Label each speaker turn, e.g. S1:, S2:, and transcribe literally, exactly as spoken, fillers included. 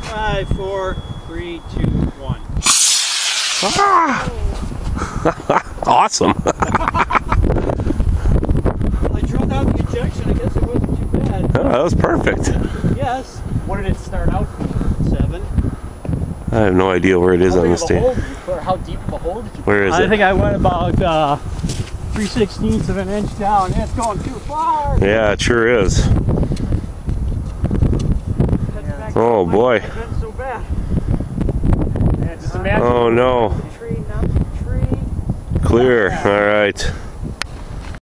S1: Five, four, three, two, one.
S2: Ah! Awesome.
S1: I drilled out the injection. I guess it wasn't too bad.
S2: Oh, that was perfect.
S1: Yes. What did it start out from? Seven.
S2: I have no idea where it is
S1: How
S2: on
S1: big
S2: this
S1: of a
S2: day.
S1: hole did you put, or how deep of a hole did you put?
S2: Where is
S1: I
S2: it?
S1: think I went about uh, three sixteenths of an inch down. It's going too far.
S2: Yeah, it sure is.
S1: Yeah.
S2: Oh boy.
S1: It's been so bad. Yeah, just imagine
S2: Oh no.
S1: the tree, not the tree.
S2: Clear. All right.